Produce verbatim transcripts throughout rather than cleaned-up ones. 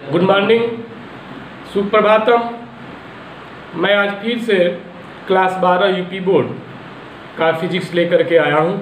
Good morning, Suprabhatam. मैं आज फिर से क्लास बारह यूपी बोर्ड का फिजिक्स लेकर के आया हूँ।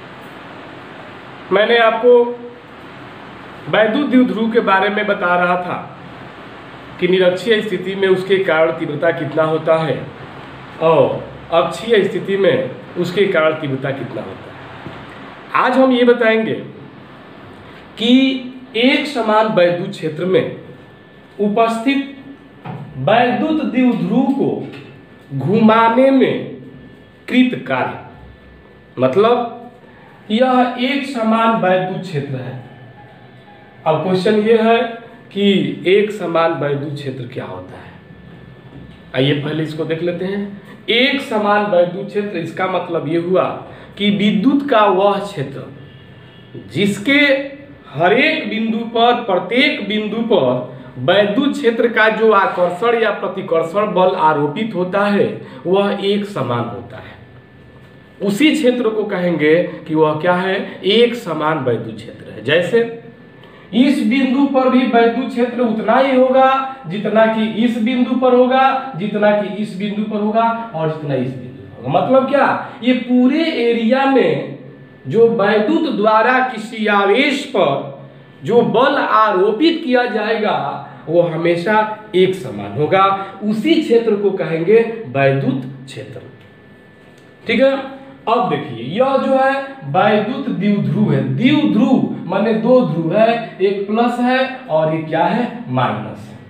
मैंने आपको वैद्युत द्विध्रुव के बारे में बता रहा था कि निरक्षीय स्थिति में उसके कारण तीव्रता कितना होता है और अक्षीय स्थिति में उसके कारण तीव्रता कितना होता है। आज हम ये बताएंगे कि एक समान वैद्युत क्षेत्र में उपस्थित वैद्युत द्विध्रुव को घुमाने में कृत कार्य, मतलब यह एक समान वैद्युत क्षेत्र है। अब क्वेश्चन ये है कि एक समान वैद्युत क्षेत्र क्या होता है। आइए पहले इसको देख लेते हैं। एक समान वैद्युत क्षेत्र, इसका मतलब ये हुआ कि विद्युत का वह क्षेत्र जिसके हर एक बिंदु पर, प्रत्येक बिंदु पर वैद्युत क्षेत्र का जो आकर्षण या प्रतिकर्षण बल आरोपित होता है वह एक समान होता है। उसी क्षेत्र को कहेंगे कि वह क्या है, एक समान वैद्युत क्षेत्र है। जैसे इस बिंदु पर भी वैद्युत क्षेत्र उतना ही होगा जितना कि इस बिंदु पर होगा, जितना कि इस बिंदु पर होगा और जितना इस बिंदु पर होगा। मतलब क्या, ये पूरे एरिया में जो वैद्युत द्वारा किसी आवेश पर जो बल आरोपित किया जाएगा वो हमेशा एक समान होगा। उसी क्षेत्र को कहेंगे वैद्युत क्षेत्र। ठीक है। अब देखिए, यह जो है वैद्युत द्विध्रुव है। द्विध्रुव माने दो ध्रुव है, एक प्लस है और एक क्या है, माइनस है।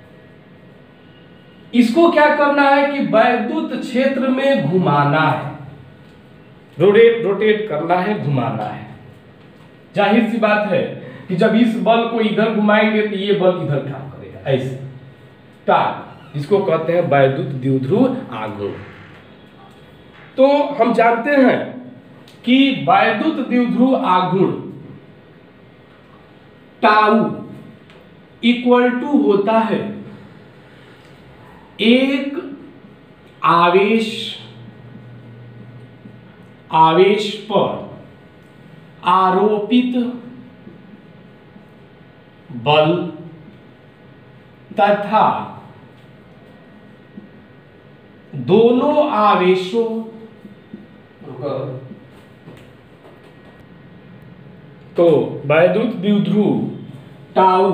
इसको क्या करना है कि वैद्युत क्षेत्र में घुमाना है, रोटेट रोटेट करना है, घुमाना है। जाहिर सी बात है कि जब इस बल को इधर घुमाएंगे तो ये बल इधर काम करेगा, ऐसे टार, जिसको कहते हैं वैद्युत द्विध्रुव आघूर्ण। तो हम जानते हैं कि वैद्युत द्विध्रुव आघूर्ण टाउ इक्वल टू होता है एक आवेश आवेश पर आरोपित बल तथा दोनों आवेशों तो वैद्युत द्विध्रुव टाउ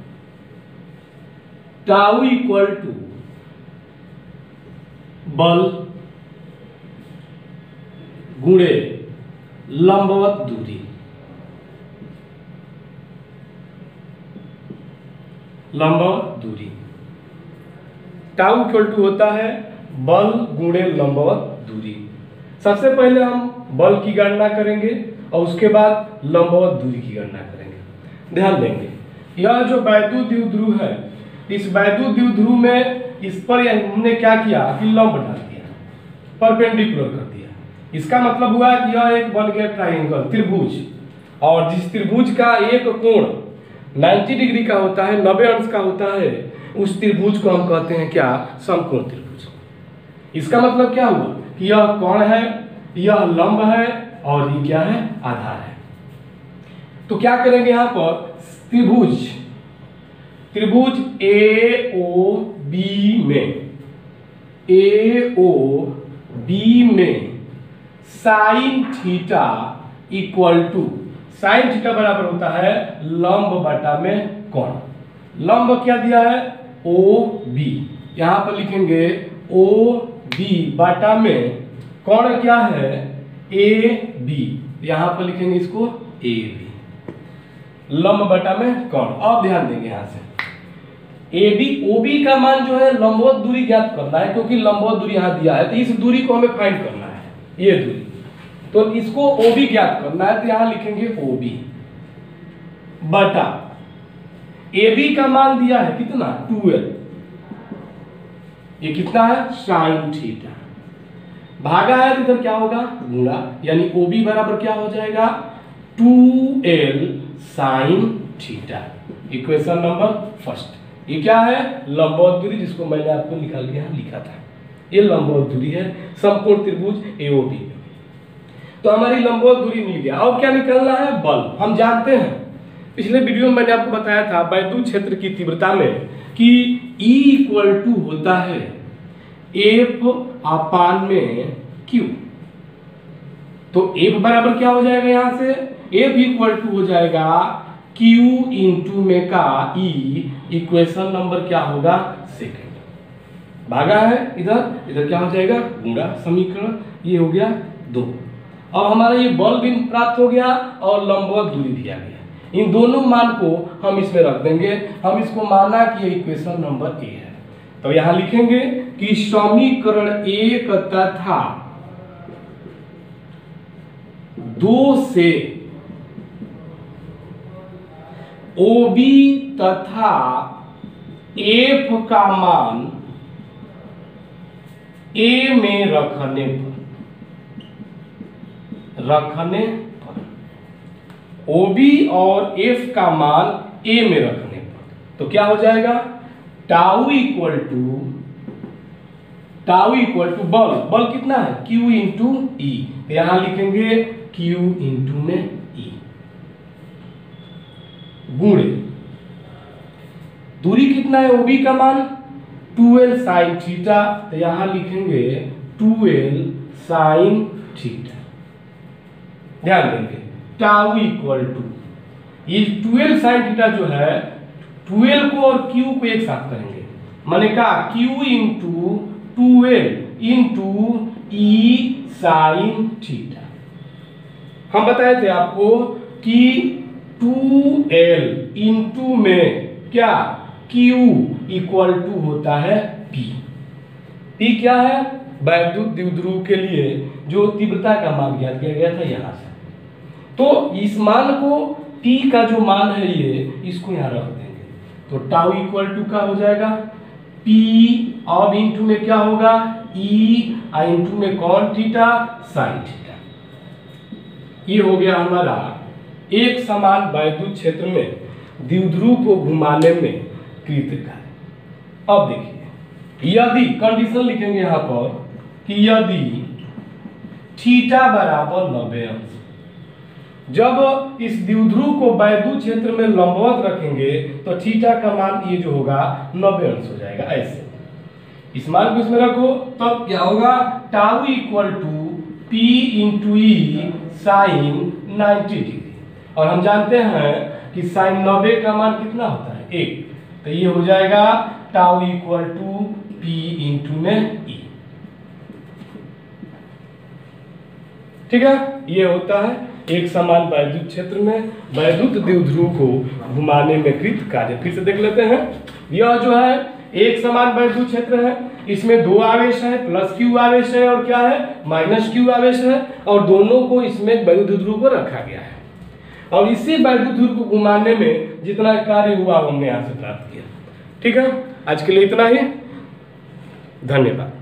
टाउ इक्वल टू बल गुणे लंबवत दूरी। लंबवत दूरी टाउ इक्वल टू होता है बल गुणे लंबवत दूरी। सबसे पहले हम बल की गणना करेंगे और उसके बाद लंबवत दूरी की गणना करेंगे। ध्यान देंगे, यह जो वैद्युत द्विध्रुव है, इस वैद्युत द्विध्रुव में इस पर हमने क्या किया कि लंब डाल दिया, परपेंडिकुलर कर दिया। इसका मतलब हुआ कि यह एक बन गया ट्रायंगल, त्रिभुज, और जिस त्रिभुज का एक कोण नब्बे डिग्री का होता है, नब्बे अंश का होता है, उस त्रिभुज को हम कहते हैं क्या, समकोण त्रिभुज। इसका मतलब क्या हुआ कि यह कोण है, यह लंब है और ये क्या है, आधार है। तो क्या करेंगे यहां पर, त्रिभुज त्रिभुज ए ओ बी में ए ओ बी में sine theta equal to, sine theta बराबर होता है लंब बटा में कोण। लंब क्या दिया है, ओ बी, यहां पर लिखेंगे ओ बी बटा में कोण क्या है, ए बी, यहां पर लिखेंगे इसको ए बी, लंब बटा में कोण। अब ध्यान देंगे यहां से ए बी ओ बी का मान जो है लंबवत दूरी ज्ञात करना है, क्योंकि लंबवत दूरी यहां दिया है तो इस दूरी को हमें फाइंड करना है, ये दूरी। तो इसको ओ बी ज्ञात करना है तो यहां लिखेंगे ओ बी बटा ए बी का मान दिया है कितना, ट्वेल्व, ये कितना है, साइन थीटा, भागा है तो इधर क्या होगा, गुणा, यानी ओ बी बराबर क्या हो जाएगा, two L sine theta. Equation number first. ये क्या है, लंबवत दूरी, जिसको मैंने आपको निकाल लिया लिखा था, ये लंबवत दूरी है समकोण त्रिभुज ए ओ बी। तो हमारी लंबवत दूरी मिल गया। अब क्या निकालना है, बल। हम जानते हैं पिछले वीडियो में मैंने आपको बताया था वैद्युत क्षेत्र की तीव्रता में कि E इक्वल टू होता है एफ अपान में क्यू। तो F बराबर क्या हो जाएगा, यहां से F इक्वल टू हो जाएगा Q इंटू में का E, इक्वेशन नंबर क्या होगा सेकेंड। भागा है इधर, इधर क्या हो जाएगा गुणा समीकरण, ये हो गया दो। अब हमारा ये बल भी प्राप्त हो गया और लंबवत दूरी दिया गया। इन दोनों मान को हम इसमें रख देंगे। हम इसको माना कि ये इक्वेशन नंबर ए है। तो यहां लिखेंगे कि समीकरण एक तथा दो से ओ बी तथा एफ का मान ए में रखने पर रखने पर O B और F का मान A में रखने पर तो क्या हो जाएगा, tau equal to tau equal to बल, बल कितना है Q इंटू ई। तो यहां लिखेंगे Q इंटू में E गुणे दूरी कितना है O B का मान ट्वेल्व साइन थीटा। तो यहां लिखेंगे ट्वेल्व साइन थीटा। ध्यान देंगे टाउ इक्वल टू ये ट्वेल्व साइन थीटा जो है ट्वेल्व को और Q को एक साथ करेंगे, माने का Q into twelve into E sine theta. हम बताए थे आपको कि टू एल इंटू में क्या Q इक्वल टू होता है P। P क्या है, वैद्युत द्विध्रुव के लिए जो तीव्रता का मान ज्ञात किया गया था यहां से। तो इस मान को P का जो मान है ये इसको यहां रख देंगे। तो टाउ इक्वल टू का हो जाएगा P, अब इंटू में क्या होगा E, आ इंटू में कौन थीटा साइन थीटा। ये हो गया हमारा एक समान वैद्युत क्षेत्र में द्विध्रुव को घुमाने में कृत कार्य। अब देखिए यदि कंडीशन लिखेंगे यहां पर कि यदि थीटा बराबर नब्बे अंश, जब इस द्विध्रुव को वैद्युत क्षेत्र में लंबवत रखेंगे तो थीटा का मान ये जो होगा नब्बे अंश हो जाएगा। ऐसे इस मान को इसमें रखो तब क्या होगा, tau equal to P into E sine ninety degree. और हम जानते हैं कि साइन नब्बे का मान कितना होता है एक। तो ये हो जाएगा tau equal to P into में ई। ठीक है, ये होता है एक समान वैद्युत क्षेत्र में वैद्युत द्विध्रुव को घुमाने में कृत कार्य। फिर से देख लेते हैं, यह जो है एक समान वैद्युत क्षेत्र है, इसमें दो आवेश है, प्लस क्यू आवेश है और क्या है माइनस क्यू आवेश है, और दोनों को इसमें वैद्युत द्विध्रुव को रखा गया है। और इसी वैद्युत ध्रुव को घुमाने में जितना कार्य हुआ हमने यहां से प्राप्त किया। ठीक है, आज के लिए इतना ही, धन्यवाद।